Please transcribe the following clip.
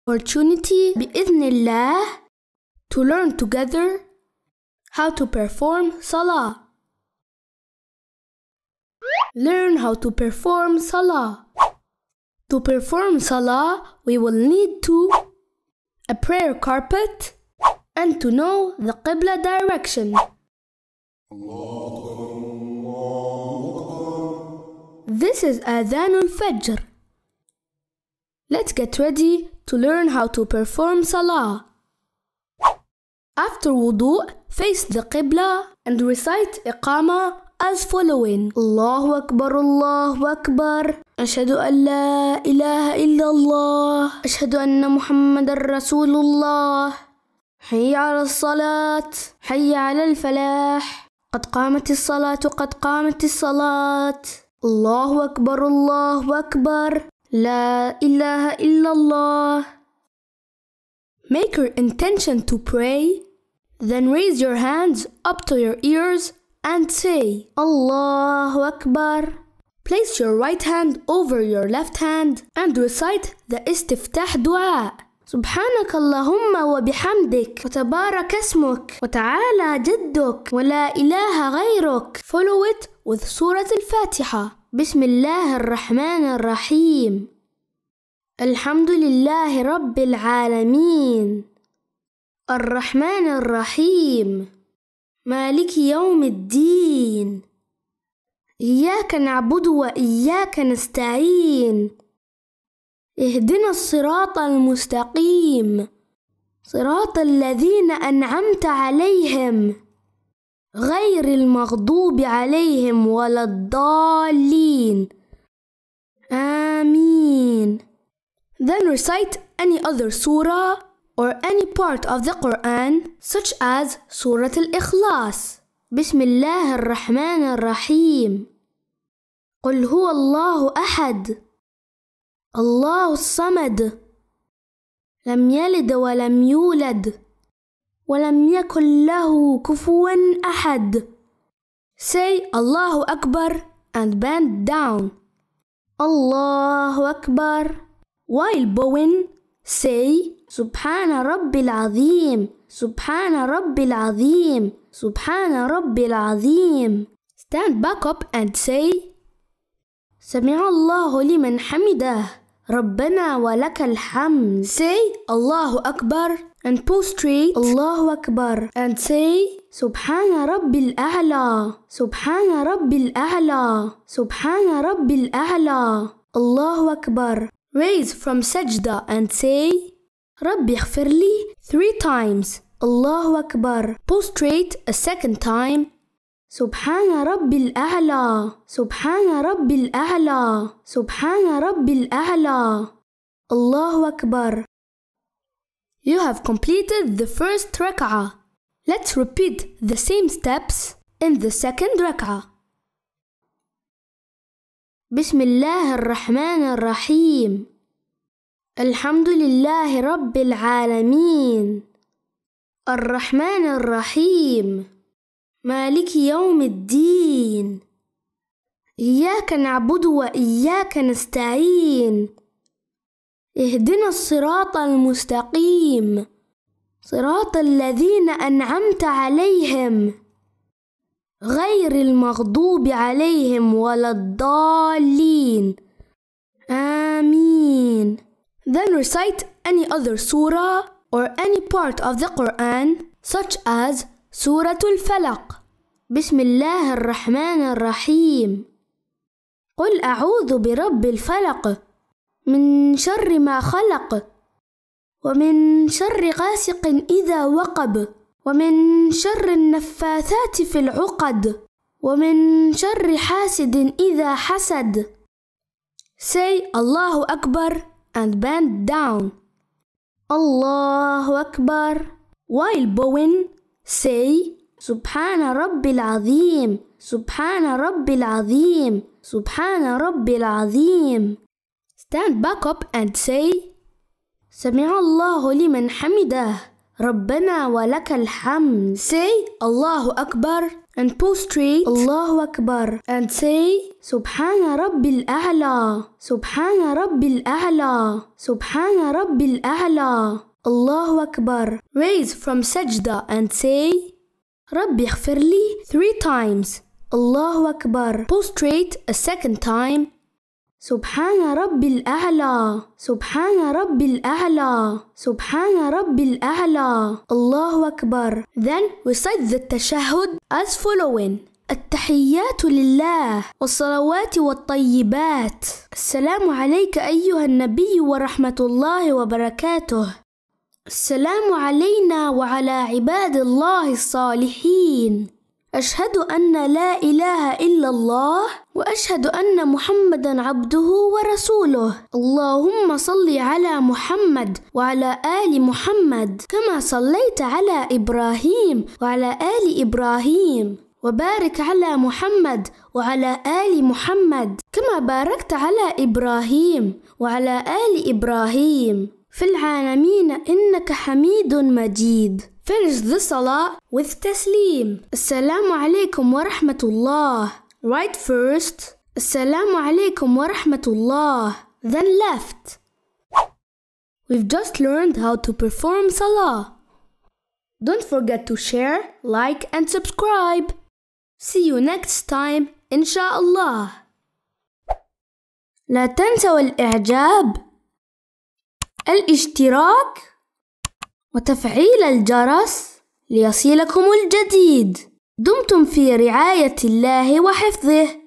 opportunity بإذن الله to learn together how to perform Salah. Learn how to perform Salah. To perform Salah, we will need a prayer carpet and to know the Qibla direction. This is Adhan al-Fajr. Let's get ready to learn how to perform Salah. After wudu, face the Qibla and recite Iqama as following: Allahu Akbar, Allahu Akbar. Ashhadu an la ilaha illallah. Ashhadu anna Muhammadar Rasulullah. Hayya ala salat. Hayya ala al-falah. قد قامت الصلاة قد قامت الصلاة. الله أكبر الله أكبر. لا إله إلا الله. Make your intention to pray, then raise your hands up to your ears and say Allahu Akbar. Place your right hand over your left hand and recite the istiftah dua. سبحانك اللهم وبحمدك وتبارك اسمك وتعالى جدك ولا إله غيرك. Follow it with Surah Al-Fatiha. بسم الله الرحمن الرحيم. الحمد لله رب العالمين. الرحمن الرحيم. مالك يوم الدين. إياك نعبد وإياك نستعين. اهدنا الصراط المستقيم صراط الذين أنعمت عليهم غير المغضوب عليهم ولا الضالين. آمين. Then recite any other surah or any part of the Quran such as Surah Al-Ikhlas. بسم الله الرحمن الرحيم. قل هو الله أحد الله الصمد لم يلد ولم يولد ولم يكن له كفوا أحد. Say Allahu Akbar and bend down. Allahu Akbar. While bowing, say سبحان ربي العظيم سبحان ربي العظيم سبحان ربي العظيم. Stand back up and say سمع الله لمن حمده ربنا ولك الحمد. Say Allahu Akbar and prostrate Allahu Akbar and say سبحان ربي الأعلى سبحان ربي الأعلى سبحان ربي الأعلى. Allahu Akbar. Raise from sajda and say ربي اغفر لي 3 times. Allahu Akbar. Prostrate a second time. سبحان ربي الأعلى سبحان ربي الأعلى سبحان ربي الأعلى. Allahu Akbar. You have completed the first rak'ah. Let's repeat the same steps in the second rak'ah. بسم الله الرحمن الرحيم. الحمد لله رب العالمين. الرحمن الرحيم. مالك يوم الدين. إياك نعبد وإياك نستعين. اهدنا الصراط المستقيم صراط الذين أنعمت عليهم غير المغضوب عليهم ولا الضالين. آمين. Then recite any other surah or any part of the Quran such as Surah Al-Falaq. بسم الله الرحمن الرحيم. قل أعوذ برب الفلق من شر ما خلق ومن شر غاسق إذا وقب ومن شر النفاثات في العقد ومن شر حاسد إذا حسد. Say Allahu Akbar and bend down. Allahu Akbar. While bowing, say سبحان ربي العظيم سبحان ربي العظيم سبحان ربي العظيم. Stand back up and say سمع الله لمن حمده ربنا ولك الحمد. Say Allahu Akbar and prostrate Allahu Akbar and say Subhana Rabbil A'la, Subhana Rabbil A'la, Subhana Rabbil A'la. Allahu Akbar. Raise from sajda and say Rabbi ighfirli 3 times. Allahu Akbar. Prostrate a second time. Subhana Rabbil A'la, Subhana Rabbil A'la, Subhana Rabbil A'la. Allahu Akbar. Then recite the tashahhud as following. التحيات لله والصلوات والطيبات. السلام عليك أيها النبي ورحمة الله وبركاته. السلام علينا وعلى عباد الله الصالحين. أشهد أن لا إله إلا الله وأشهد أن محمدًا عبده ورسوله. اللهم صل على محمد وعلى آل محمد كما صليت على إبراهيم وعلى آل إبراهيم، وبارك على محمد وعلى آل محمد كما باركت على إبراهيم وعلى آل إبراهيم في العالمين إنك حميد مجيد. Finish the salah with taslim. Assalamu alaikum wa rahmatullah. Right first. Assalamu alaikum wa rahmatullah. Then left. We've just learned how to perform salah. Don't forget to share, like and subscribe. See you next time, inshallah. لا تنسوا الإعجاب، الاشتراك، وتفعيل الجرس ليصلكم الجديد. دمتم في رعاية الله وحفظه.